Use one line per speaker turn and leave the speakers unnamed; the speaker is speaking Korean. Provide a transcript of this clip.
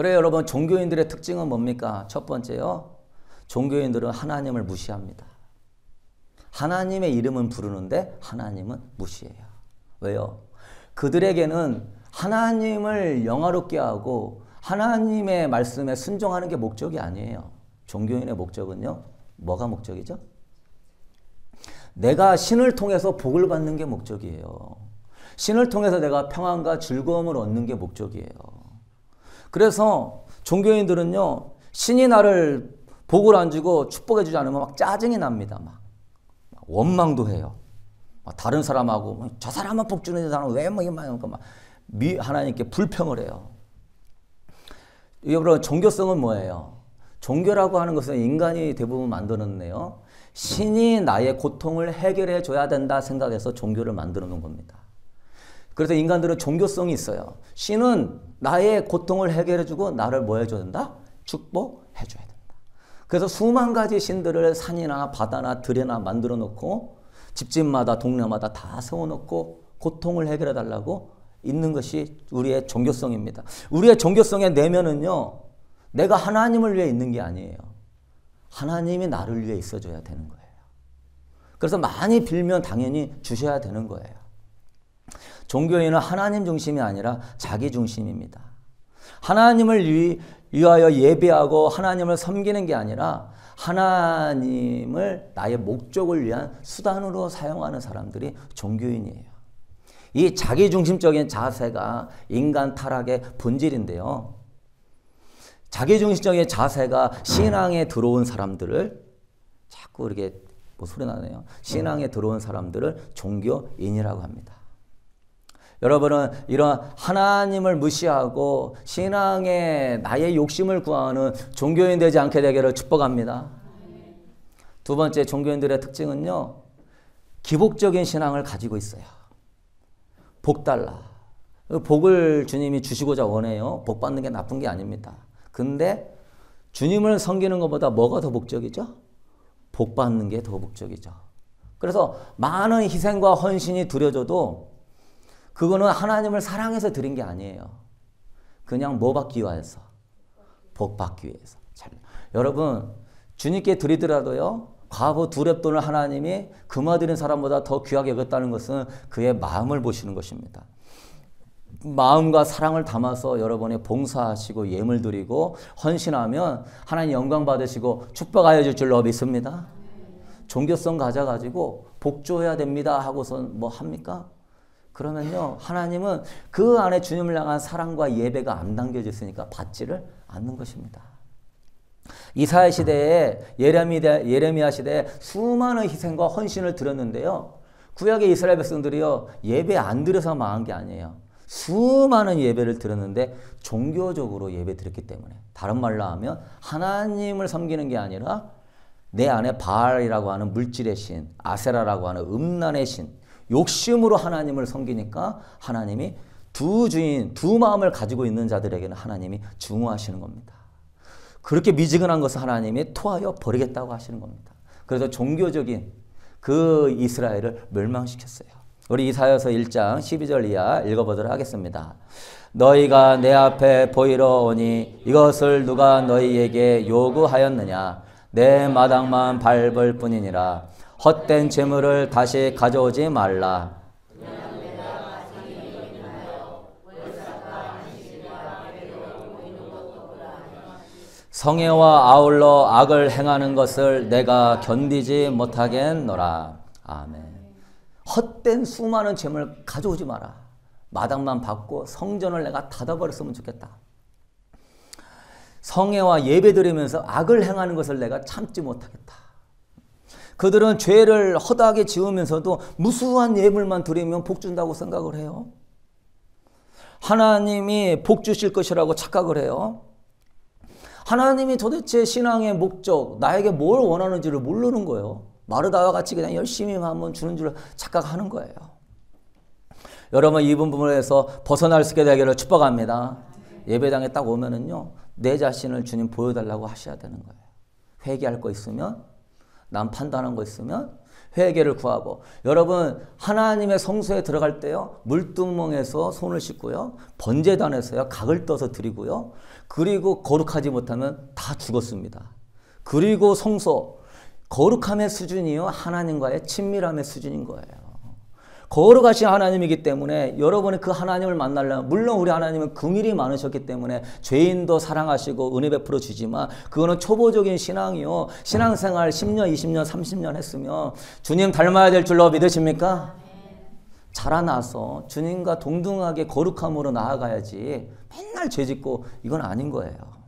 그래요, 여러분. 종교인들의 특징은 뭡니까? 첫 번째요. 종교인들은 하나님을 무시합니다. 하나님의 이름은 부르는데 하나님은 무시해요. 왜요? 그들에게는 하나님을 영화롭게 하고 하나님의 말씀에 순종하는 게 목적이 아니에요. 종교인의 목적은요. 뭐가 목적이죠? 내가 신을 통해서 복을 받는 게 목적이에요. 신을 통해서 내가 평안과 즐거움을 얻는 게 목적이에요. 그래서 종교인들은요. 신이 나를 복을 안 주고 축복해 주지 않으면 막 짜증이 납니다. 막 원망도 해요. 막 다른 사람하고 저 사람만 복 주는 사람은 왜 막 하나님께 불평을 해요. 여러분, 종교성은 뭐예요? 종교라고 하는 것은 인간이 대부분 만들어냈네요. 신이 나의 고통을 해결해 줘야 된다 생각해서 종교를 만들어 놓은 겁니다. 그래서 인간들은 종교성이 있어요. 신은 나의 고통을 해결해 주고 나를 뭐 해줘야 된다? 축복해 줘야 된다. 그래서 수만 가지 신들을 산이나 바다나 들에나 만들어 놓고 집집마다 동네마다 다 세워놓고 고통을 해결해 달라고 있는 것이 우리의 종교성입니다. 우리의 종교성의 내면은요. 내가 하나님을 위해 있는 게 아니에요. 하나님이 나를 위해 있어줘야 되는 거예요. 그래서 많이 빌면 당연히 주셔야 되는 거예요. 종교인은 하나님 중심이 아니라 자기 중심입니다. 하나님을 위하여 예배하고 하나님을 섬기는 게 아니라 하나님을 나의 목적을 위한 수단으로 사용하는 사람들이 종교인이에요. 이 자기중심적인 자세가 인간 타락의 본질인데요. 자기중심적인 자세가 신앙에 들어온 사람들을 자꾸 이렇게 소리 나네요. 신앙에 들어온 사람들을 종교인이라고 합니다. 여러분은 이런 하나님을 무시하고 신앙에 나의 욕심을 구하는 종교인 되지 않게 되기를 축복합니다. 두 번째, 종교인들의 특징은요. 기복적인 신앙을 가지고 있어요. 복 달라. 복을 주님이 주시고자 원해요. 복 받는 게 나쁜 게 아닙니다. 근데 주님을 섬기는 것보다 뭐가 더 목적이죠? 복 받는 게 더 목적이죠. 그래서 많은 희생과 헌신이 드려져도 그거는 하나님을 사랑해서 드린 게 아니에요. 그냥 뭐 받기 위해서? 복 받기 위해서. 여러분, 주님께 드리더라도요. 과부 두 렙돈을 하나님이 금화드린 사람보다 더 귀하게 여겼다는 것은 그의 마음을 보시는 것입니다. 마음과 사랑을 담아서 여러분이 봉사하시고 예물 드리고 헌신하면 하나님 영광 받으시고 축복하여 줄 줄로 믿습니다. 종교성 가져가지고 복 줘야 됩니다 하고선 뭐 합니까? 그러면요. 하나님은 그 안에 주님을 향한 사랑과 예배가 안 담겨져 있으니까 받지를 않는 것입니다. 이사야 시대에 예레미야 시대에 수많은 희생과 헌신을 드렸는데요. 구약의 이스라엘 백성들이요. 예배 안 드려서 망한 게 아니에요. 수많은 예배를 드렸는데 종교적으로 예배 드렸기 때문에. 다른 말로 하면 하나님을 섬기는 게 아니라 내 안에 바알이라고 하는 물질의 신, 아세라라고 하는 음란의 신, 욕심으로 하나님을 섬기니까 하나님이 두 주인, 두 마음을 가지고 있는 자들에게는 하나님이 증오하시는 겁니다. 그렇게 미지근한 것을 하나님이 토하여 버리겠다고 하시는 겁니다. 그래서 종교적인 그 이스라엘을 멸망시켰어요. 우리 이사야서 1장 12절 이하 읽어보도록 하겠습니다. 너희가 내 앞에 보이러 오니 이것을 누가 너희에게 요구하였느냐? 내 마당만 밟을 뿐이니라. 헛된 재물을 다시 가져오지 말라. 성애와 아울러 악을 행하는 것을 내가 견디지 못하겠노라. 아멘. 헛된 수많은 재물을 가져오지 마라. 마당만 받고 성전을 내가 닫아버렸으면 좋겠다. 성애와 예배 드리면서 악을 행하는 것을 내가 참지 못하겠다. 그들은 죄를 허다하게 지으면서도 무수한 예물만 드리면 복 준다고 생각을 해요. 하나님이 복 주실 것이라고 착각을 해요. 하나님이 도대체 신앙의 목적, 나에게 뭘 원하는지를 모르는 거예요. 마르다와 같이 그냥 열심히 하면 주는 줄 착각하는 거예요. 여러분, 이 부분에서 벗어날 수 있게 되기를 축복합니다. 예배당에 딱 오면은요, 내 자신을 주님 보여달라고 하셔야 되는 거예요. 회개할 거 있으면, 남 판단한 거 있으면 회개를 구하고 여러분 하나님의 성소에 들어갈 때요 물두멍에서 손을 씻고요 번제단에서요 각을 떠서 드리고요 그리고 거룩하지 못하면 다 죽었습니다. 그리고 성소 거룩함의 수준이요 하나님과의 친밀함의 수준인 거예요. 거룩하신 하나님이기 때문에 여러분이 그 하나님을 만나려면 물론 우리 하나님은 긍휼이 많으셨기 때문에 죄인도 사랑하시고 은혜 베풀어 주지만 그거는 초보적인 신앙이요. 신앙생활 10년, 20년, 30년 했으면 주님 닮아야 될 줄로 믿으십니까? 자라나서 주님과 동등하게 거룩함으로 나아가야지 맨날 죄 짓고 이건 아닌 거예요.